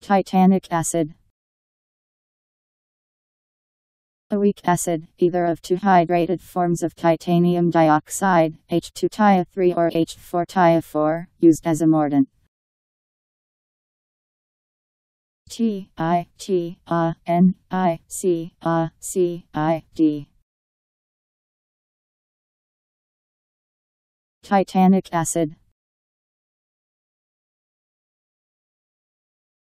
Titanic acid. A weak acid, either of two hydrated forms of titanium dioxide, H2Ti3 or H4Ti4, used as a mordant. Titanic. Titanic acid.